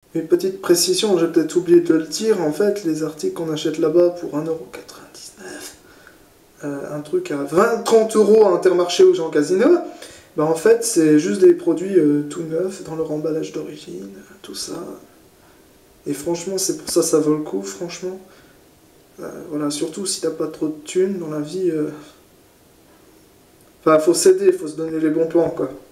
Une petite précision, j'ai peut-être oublié de le dire, en fait, les articles qu'on achète là-bas pour 1,99 €, un truc à 20-30 € à Intermarché ou Jean Casino, bah en fait, c'est juste des produits tout neufs, dans leur emballage d'origine, tout ça. Et franchement, c'est pour ça ça vaut le coup, franchement. Voilà, surtout si t'as pas trop de thunes dans la vie. Enfin, faut s'aider, faut se donner les bons plans, quoi.